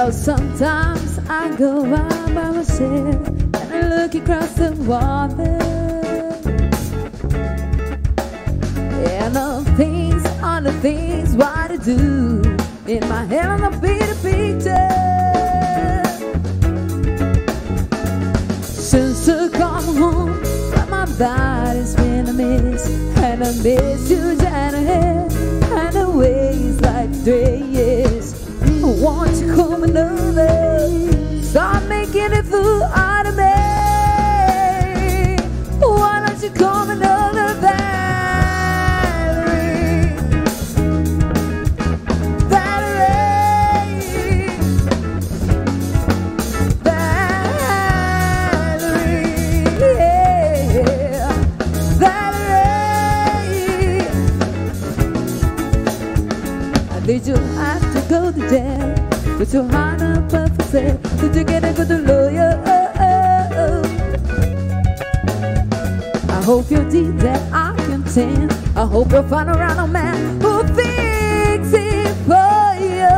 Well, sometimes I go out by myself and I look across the water, and the things are the things what I do. In my head on the bigger picture. Since I come home, but my body's been a mess, and I miss you, Janet, and the ways like days. Won't you come another? Start making it through out of me. Why don't you come another Valerie? Valerie, Valerie, yeah, Valerie. Did you have to go to jail? Put your heart up for sale? Did you get a good lawyer? I hope you did that I can tell. I hope you'll find a random man who'll fix it for you.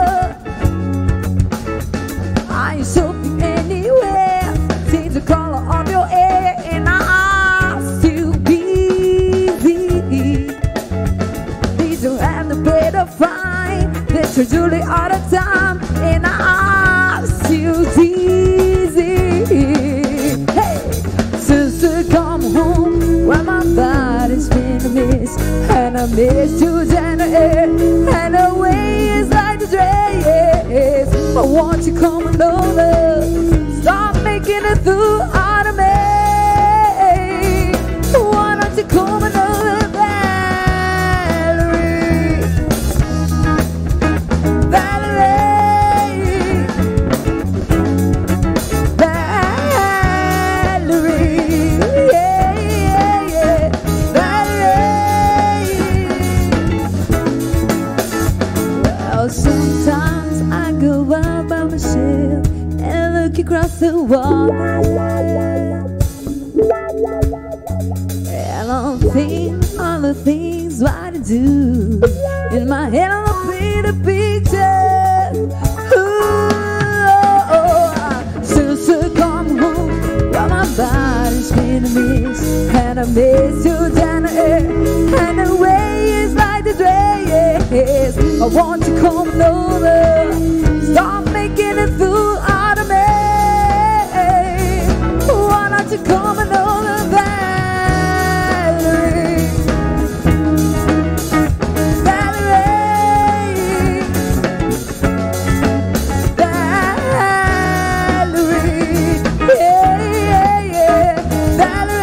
I should be anywhere. Seems to call on your air, and I'm still busy. Did you have to pay the fine? That you're usually out of time, and I'm still easy. Hey, since I come home, well, my body's been a mess, and I miss you, Janet, and the way is like the dress. But won't you come over? Stop making it through out of me. Why don't you come over? Sometimes I go out by myself and look across the water, and I'll think all the things what I do. In my head I'll paint a picture. Ooh, since I come home, well, my body's been a mess, and I miss you, Janet, and the way is like the dress. I want you coming over. Stop making it through out of me. Why not you coming over, Valerie? Valerie, Valerie, yeah, yeah, yeah, Valerie.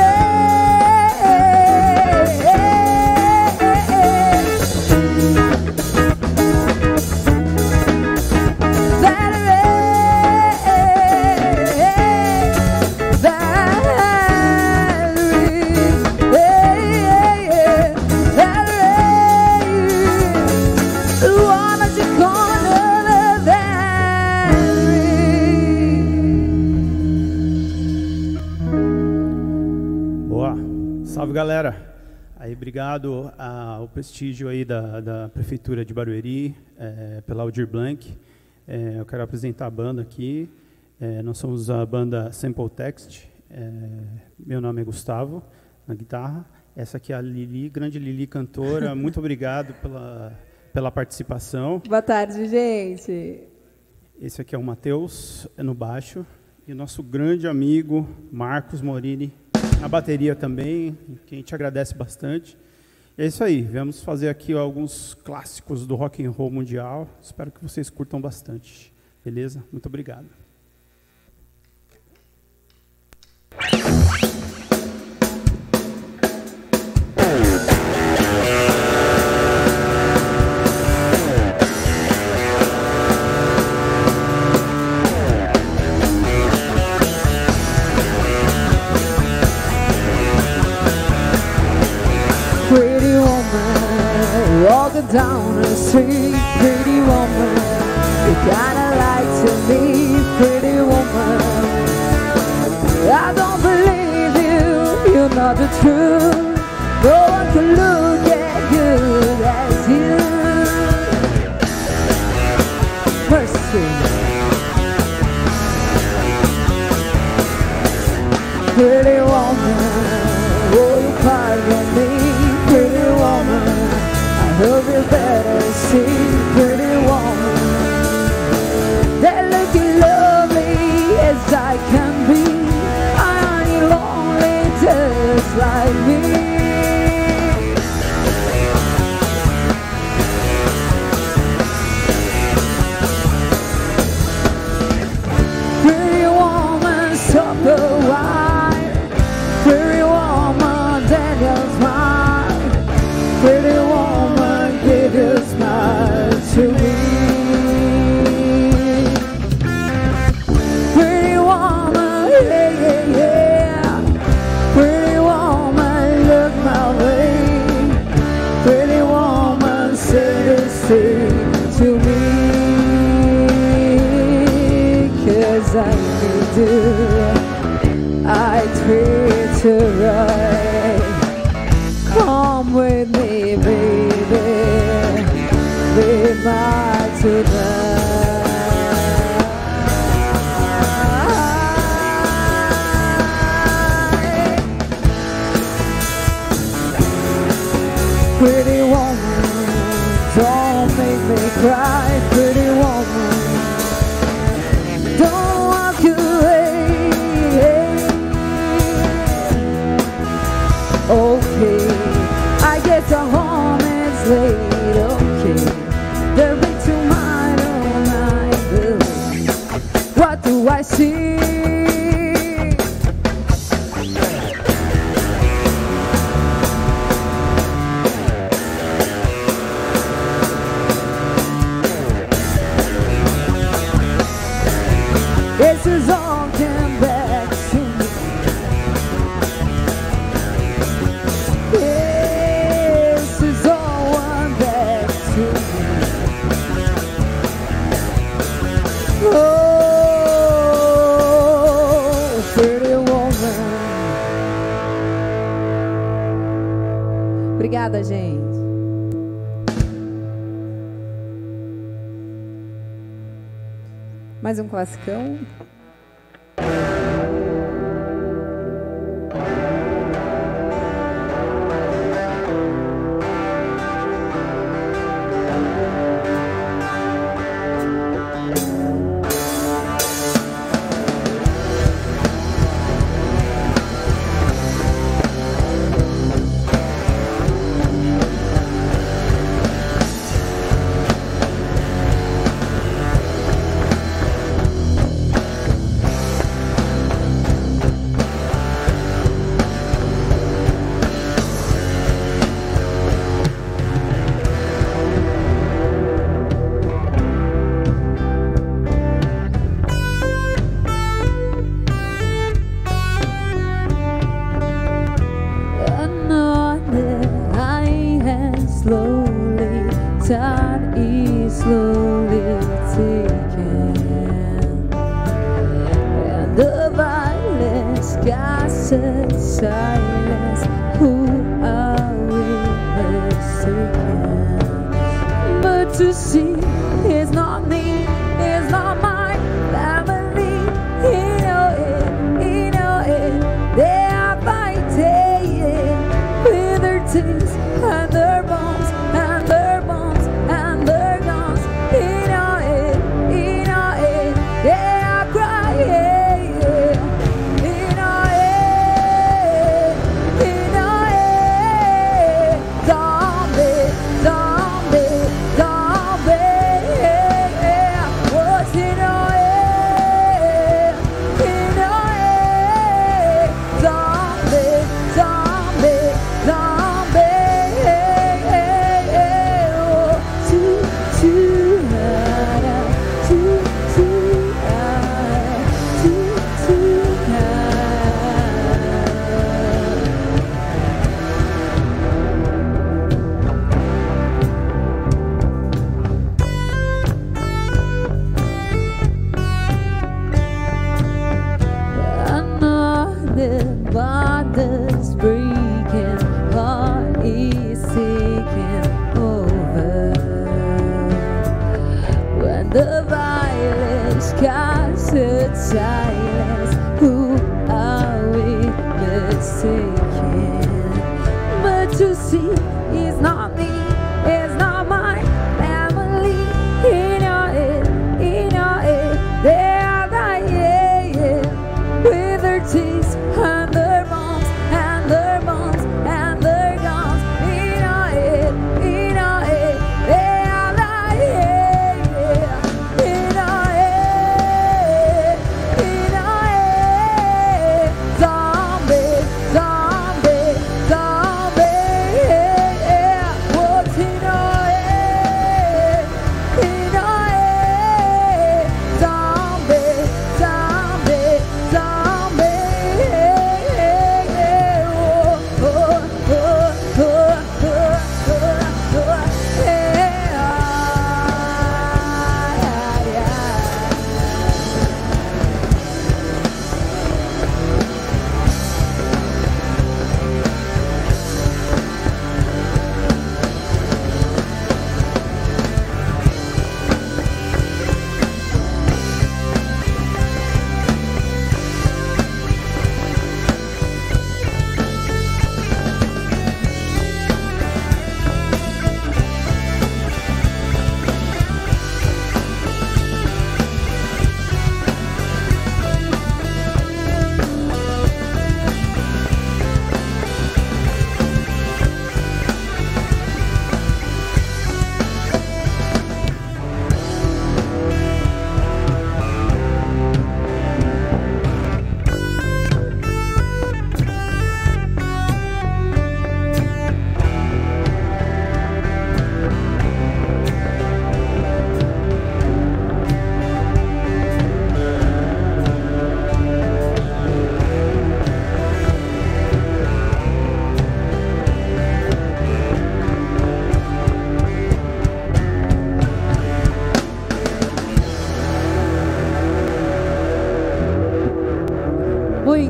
Salve, galera. Aí, obrigado ao prestígio aí da Prefeitura de Barueri, pela Aldir Blanc. Eu quero apresentar a banda aqui. Nós somos a banda Sample Text. Meu nome é Gustavo, na guitarra. Essa aqui é a Lili, grande Lili, cantora. Muito obrigado pela participação. Boa tarde, gente. Esse aqui é o Matheus, no baixo. E o nosso grande amigo, Marcos Morini, na bateria também, que a gente agradece bastante. E é isso aí, vamos fazer aqui alguns clássicos do rock and roll mundial. Espero que vocês curtam bastante. Beleza? Muito obrigado. Pretty woman, walking down the street. Pretty woman, you kinda like to me. Pretty woman, I don't believe you, you're not the truth. No one can look as good as you. Mercy. hope you better see, pretty woman. They're looking lovely as I can be. I'm lonely just like me. Pretty woman, supper wine. Pretty woman, Daniel smile. Pretty woman, give your smile to me. Pretty woman, yeah, yeah, yeah. Pretty woman, look my way. Pretty woman, say this thing to me. 'Cause I need you, I treat you right. Come with me, baby, be mine tonight. Pretty woman, don't make me cry. Pretty woman, don't walk away. Okay, I guess our home is late. Okay, there'll be tomorrow night. What do I see? This is all came back to me. This is all one back to me. Oh, pretty woman. Obrigada, gente. Mais um classicão. Slowly, time is slowly taken, and the violence casts silence. Who are we mistaken? But to see is not me, is not my family. You know it, you know it. They are fighting with their teeth and their bones and their bones and their guns. You know it, you know it. They are crying. You know it, you know it. Zombie, zombie, zombie.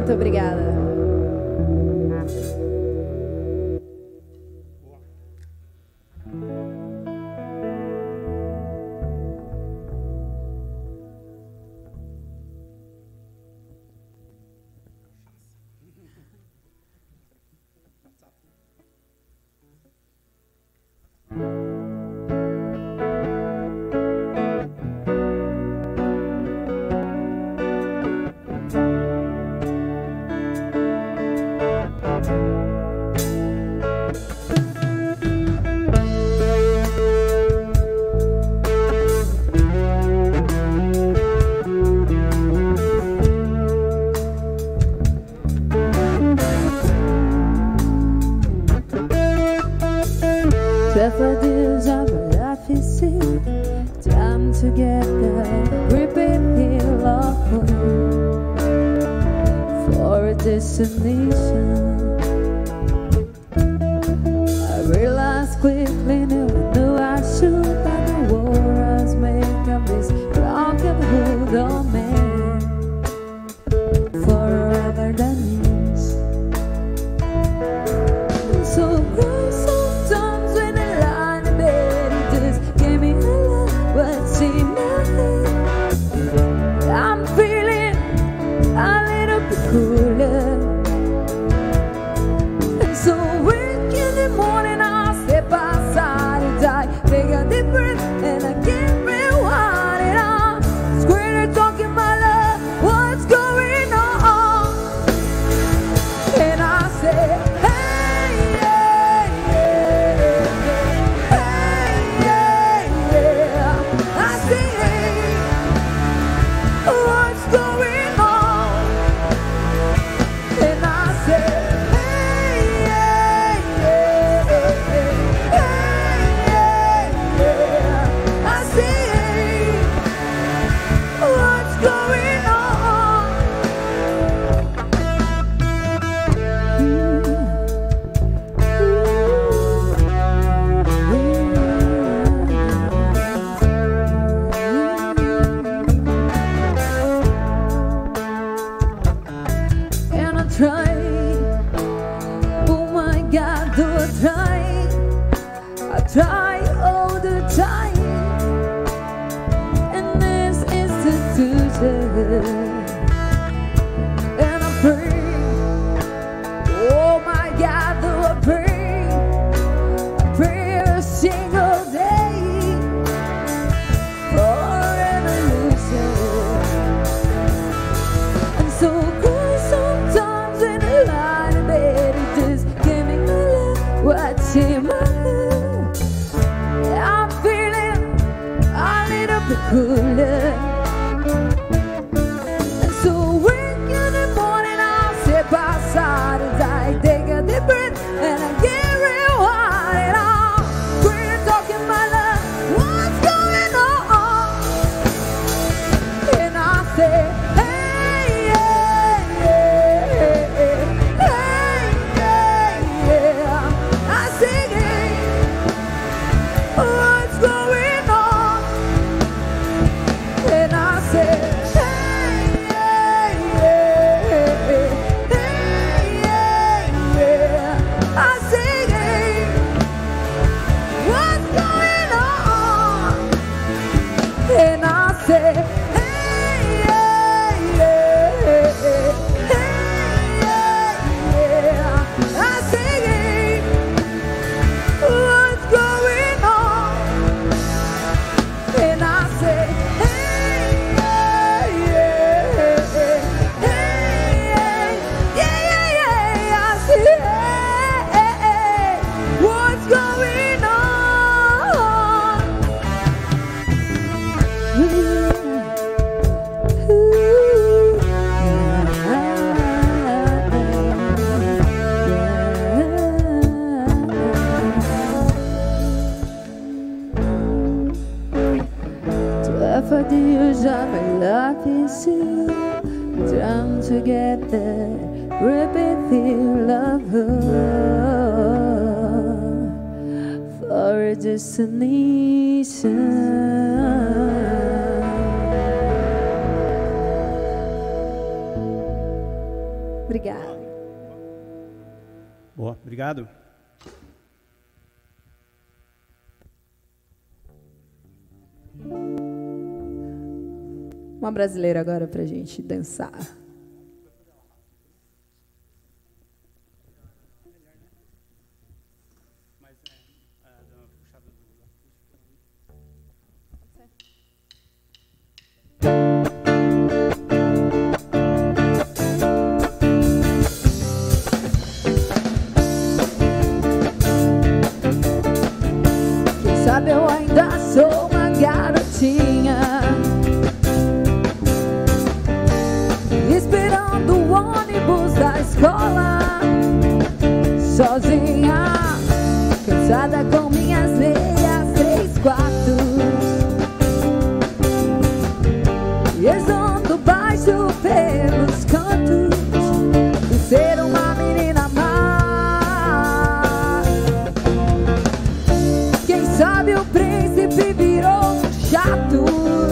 Muito obrigada. Daffodils of life is it. Time to get the gripping heel of hope for a destination. I realized quickly, knew I should, that the war has made of this broken hood on me forever than years. So close sometimes when I lie in bed, it just gave me a lot what's in my head. I'm feeling a little bit cooler, and so wake in the morning I'll step outside and I take a deep breath and I get rewind it on. Screaming, talking my love, what's going on? And I say, hey, yeah, yeah, hey, yeah, yeah. I say, hey, what's going on? And I say, hey, yeah, yeah, hey, yeah. I say, hey, what's going on? And I try, oh my God, do I try all the time in this institution, and I pray, oh my God, do I pray a single day for an illusion. And so good sometimes when I lie in bed, it just gave me a look what's in my head. I'm feeling a little bit cooler, and so wake in the morning I'll step outside and I take a deep breath and I get rewind it on. We're talking my love, what's going on? And I say, hey, yeah, yeah, hey, yeah, yeah. I say, hey, what's going on? And I say, hey, yeah, yeah, hey, yeah, yeah. I say, hey, what's going on? And I say, hey, yeah, yeah, hey, yeah, yeah. I say, hey, what's going on? And I say, hey, yeah, yeah, hey, yeah, yeah. I say, hey, what's going on? Daffodils of my life is you. Time to get there, gripping feel of hope for a destination. Obrigada. Boa, obrigado. Uma brasileira agora pra gente dançar. Quem sabe eu ainda sou uma garotinha, esperando o ônibus da escola, sozinha, cansada com minhas meias 3/4, rezando baixo pelos cantos, por ser uma menina má. Quem sabe o príncipe virou chato,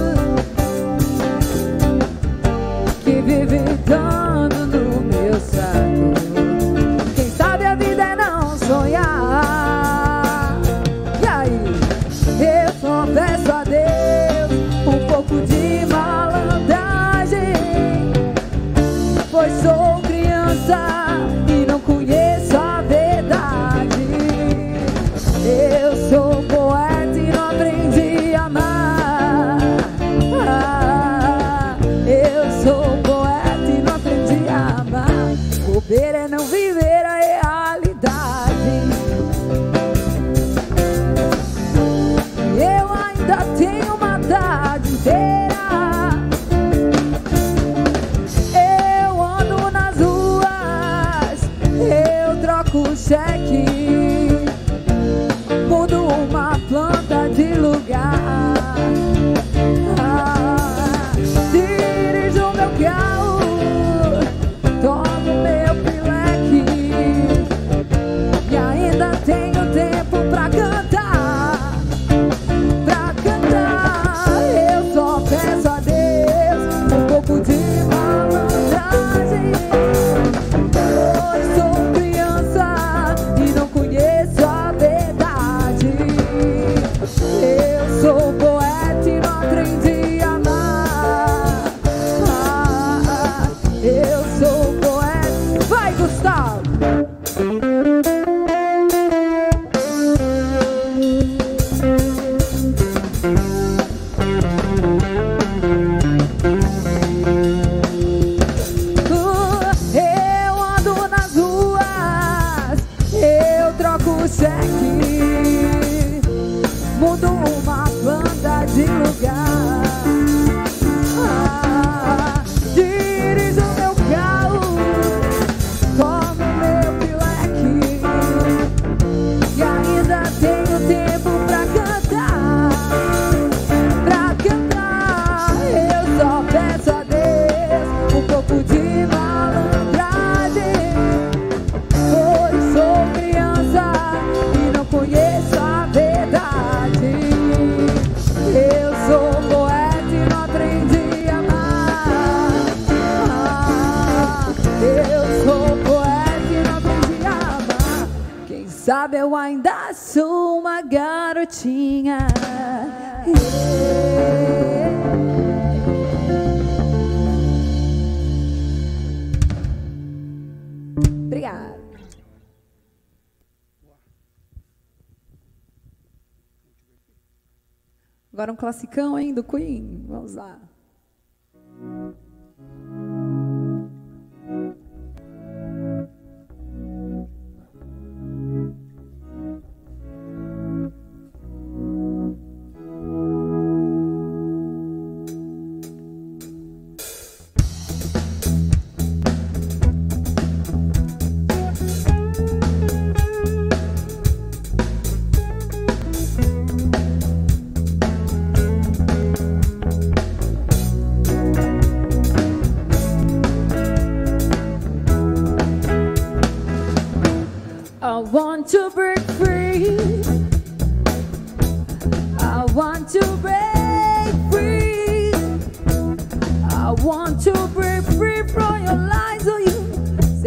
que vive dando no meu saco. Quem sabe a vida é não sonhar. E aí, eu só peço a Deus um pouco de malandragem, pois sou criança e não conheço a verdade. Eu sou poeta e não aprendi a amar. Eu sou poeta e não aprendi a amar. Bobeira é não viver a realidade. Eu ainda tenho uma tarde inteira. Eu ando nas ruas, eu troco cheque, mudo uma planta de lugar. Dirijo meu carro, tomo meu pileque, e ainda tenho tempo pra cantar. Pra cantar, eu só peço a Deus um pouco de malandragem, pois sou criança e não conheço a verdade. Eu sou poeta e não aprendi a amar. Eu sou poeta. Vai, Gustavo! Eu ando nas ruas, eu troco cheque, mudo uma banda de lugar. Dirijo meu carro, tomo meu pileque, e ainda tenho tempo pra cantar. Pra cantar, eu só peço a Deus um pouco de malandragem, pois sou criança e não conheço a verdade. Eu sou poeta e não aprendi a amar. Eu sou poeta e não aprendi a amar. Quem sabe eu ainda sou uma garotinha. Obrigada. Agora um classicão, hein, do Queen. Vamos lá. I want to break free. I want to break free. I want to break free from your lies. Oh, you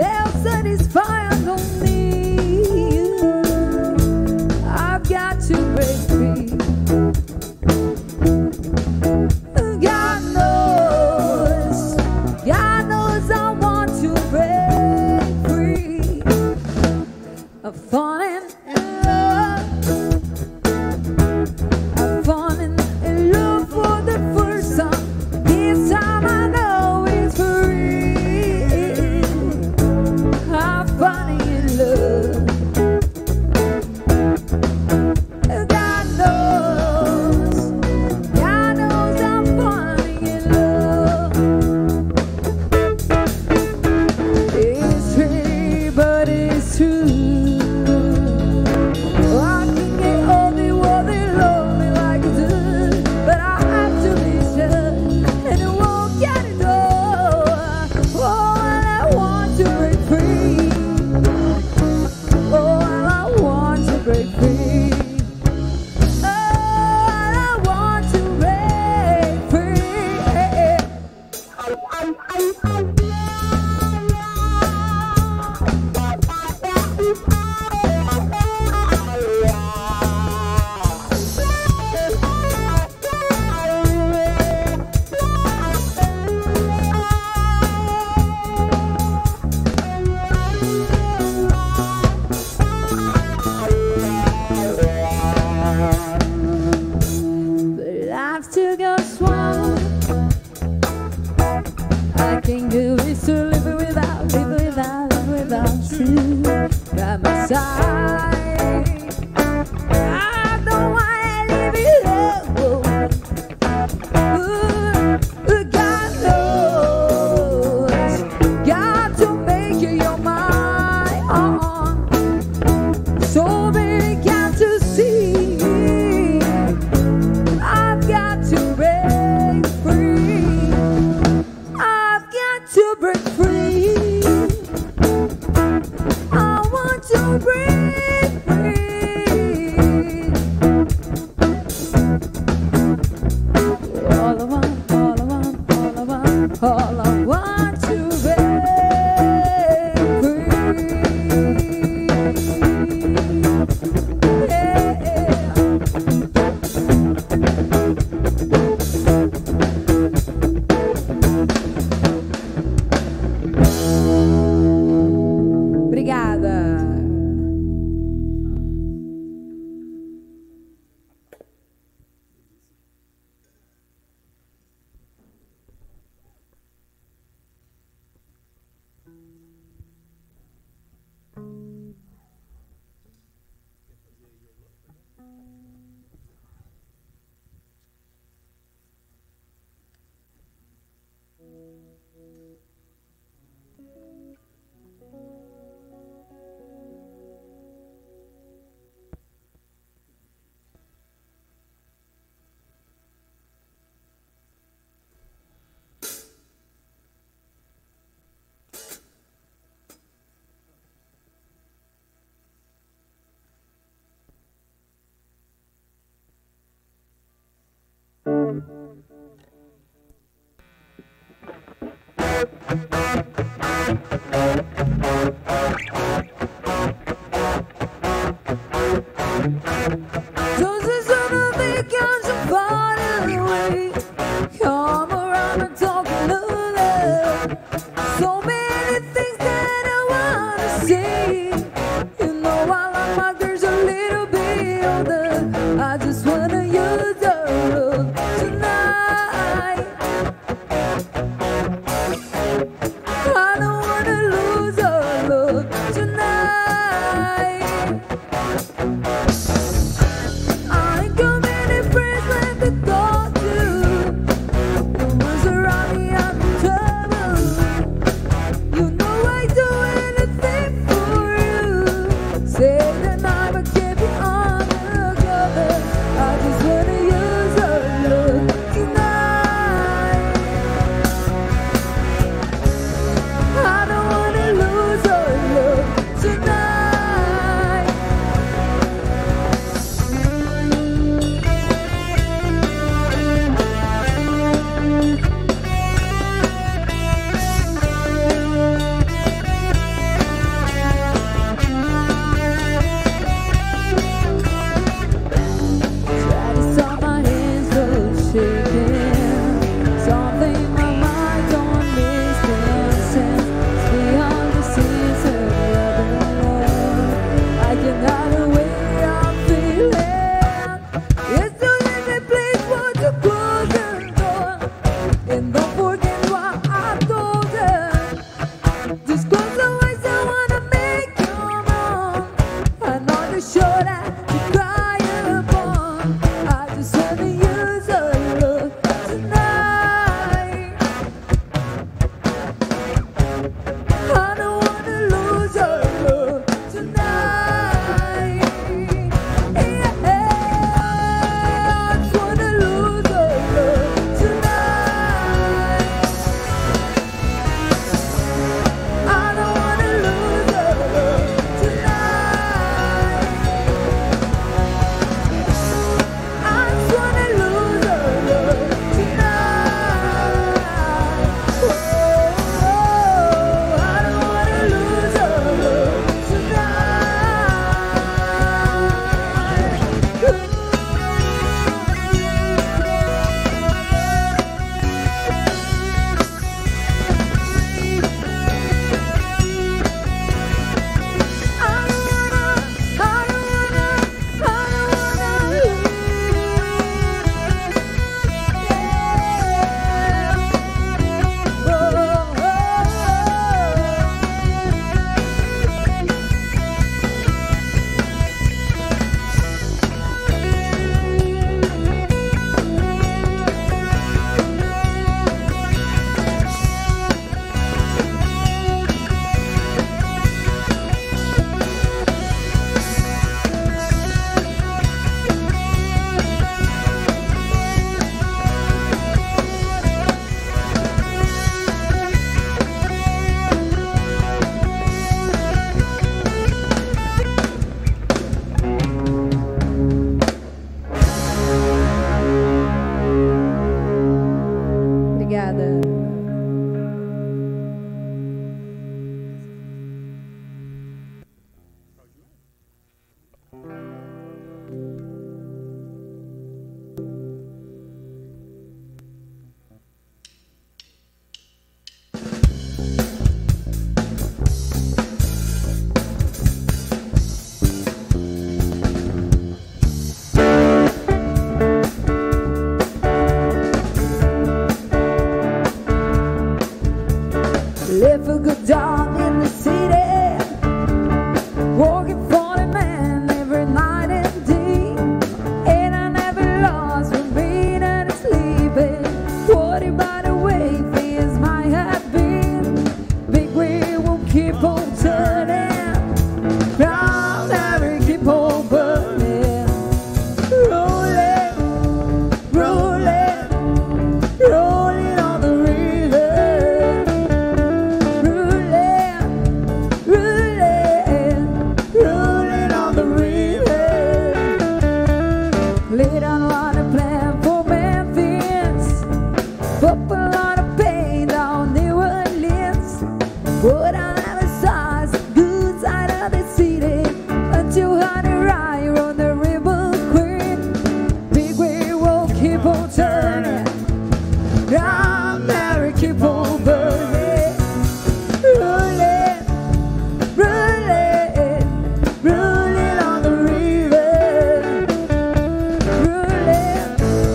money plan for Memphis. Up a lot of pain down New Orleans. But I never saw the good side of the city until Honey Rye on the River Queen. Big wave will keep on turning. Round Mary keep on burning. Rolling, rolling, rolling on the river. Rolling.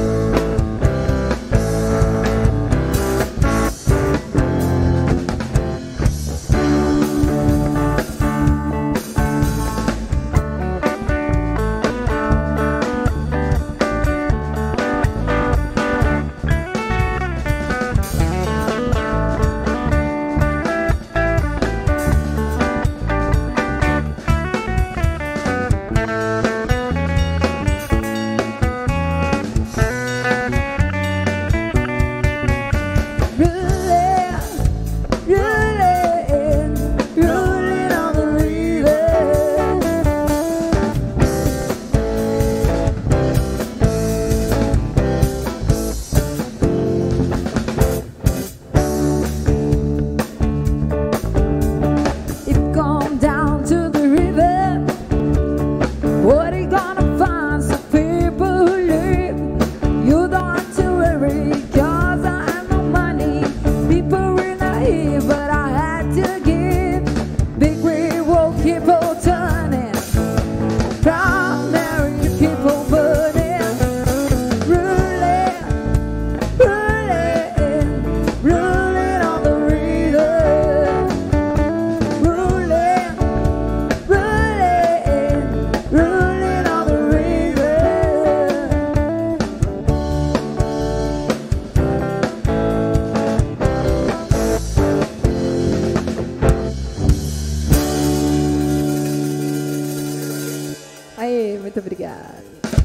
Aê, muito obrigada.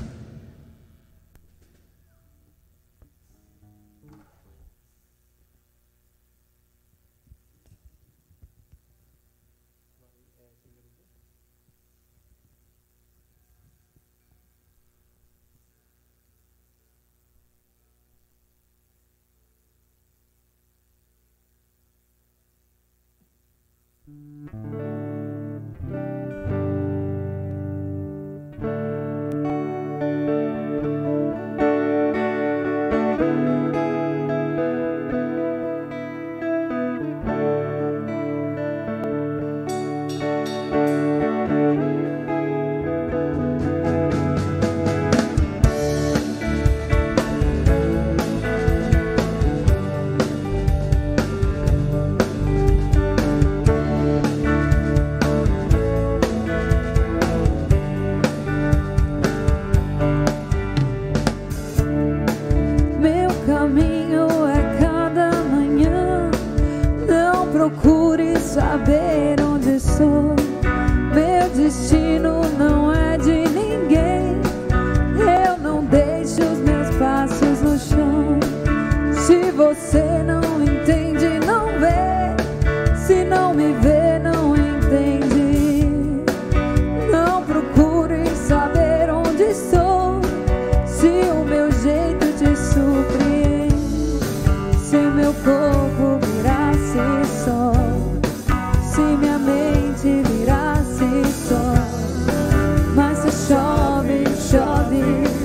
Procure saber onde sou. Meu destino não é de ninguém. Eu não deixo os meus passos no chão. Se você não entende, não vê. Se não me vê, não entende. Não procure saber onde sou. Se o meu jeito te surpreende. Se meu corpo virasse sol, se minha mente virasse sol. Mas se chove, chove,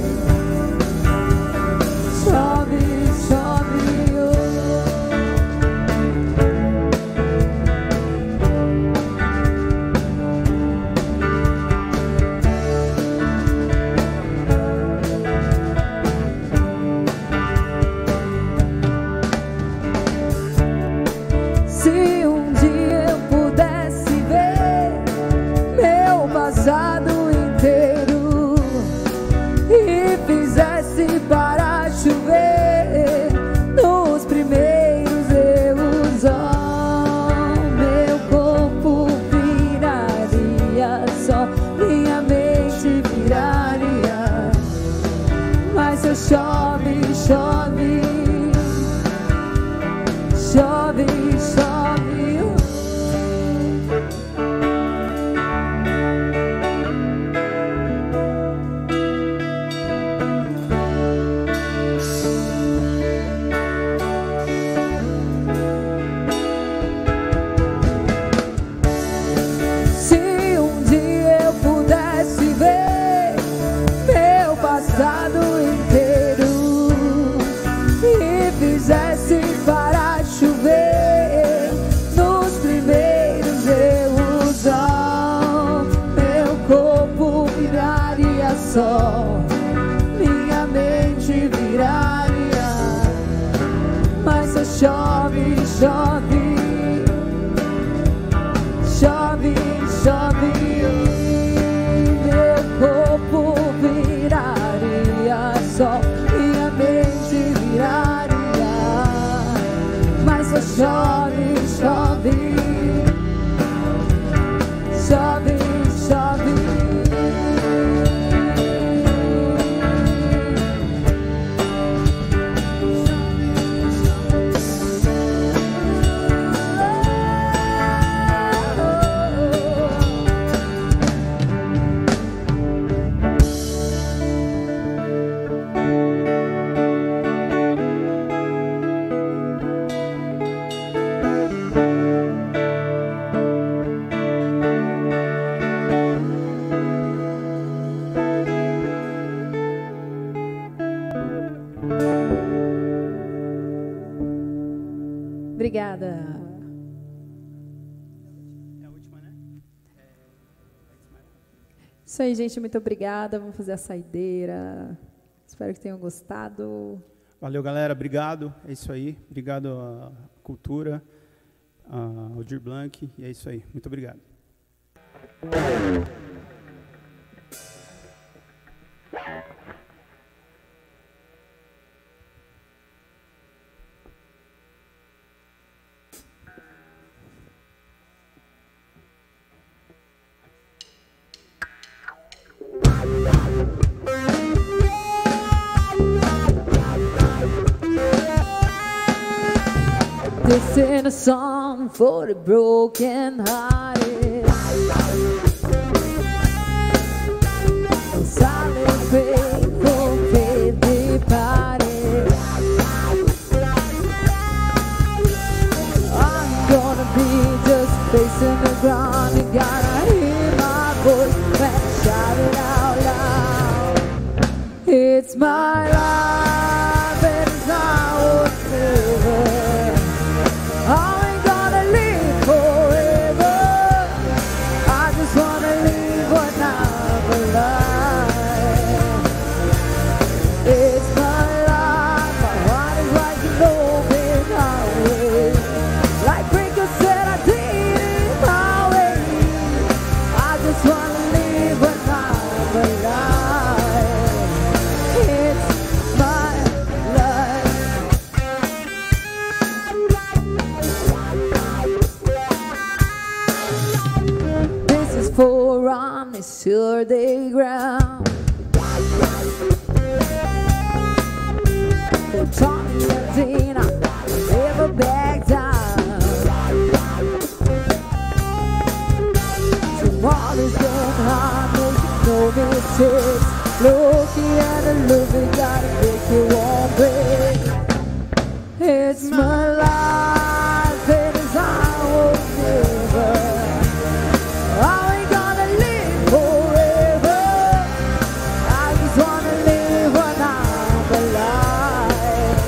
chove, chove, se um dia eu pudesse ver meu passado inteiro e fizesse para chover nos primeiros erros, oh, meu corpo viraria só, minha mente viraria. Mas se chove, chove, chove, chove. chove, chove, chove, chove. Meu corpo viraria sol, minha mente viraria, mas só chove, chove, chove, chove. Obrigada. É a última, né? Isso aí, gente, muito obrigada. Vamos fazer a saideira. Espero que tenham gostado. Valeu, galera. Obrigado. É isso aí. Obrigado à cultura, ao Aldir Blanc. E é isso aí. Muito obrigado. This is a song for the broken hearted. A silent prayer for faith departed. I'm gonna be just facing the ground. You gotta hear my voice when I shout it out loud. It's my life and it's not forever. I ain't gonna live forever. I just wanna live when I'm alive. It's my life, my heart is like an open highway. Like Rico said, I did it my way. I just wanna live when I'm alive. It's my life. This is for on this sturdy ground. For Tommy and Dina, never back down. Tomorrow's getting hard, make no mistakes. Looking at the look, we gotta make it won't break. It's my life, and it's our never. I ain't gonna live forever. I just wanna live when I'm alive.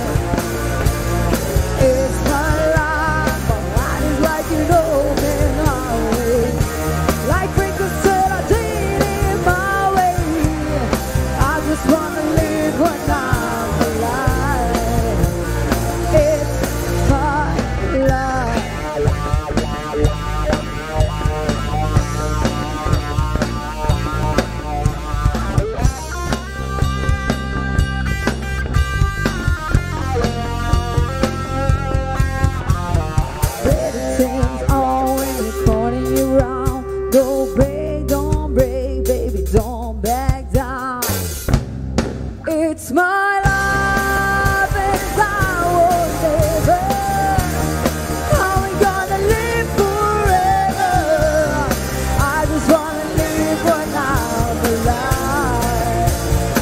It's my life, my life is like an open highway. Like Rico said, I did it my way. I just wanna live when I'm alive. It's my life. Everything's always calling you round. Don't break, baby, don't back down. It's my life and I will never. I ain't gonna live forever. I just wanna live when I'm alive.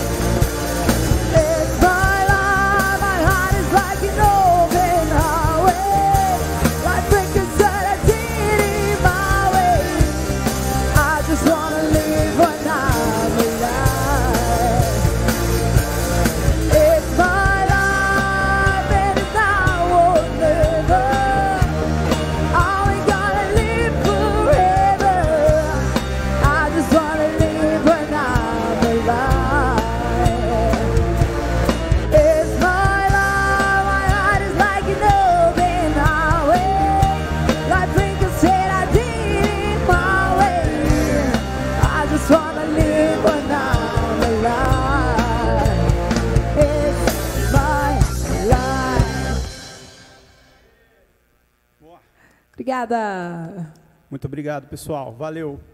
It's my life, my heart is like an open highway. Like Rico said, I did it my way. I just wanna live when I'm alive. Obrigada. Muito obrigado, pessoal. Valeu.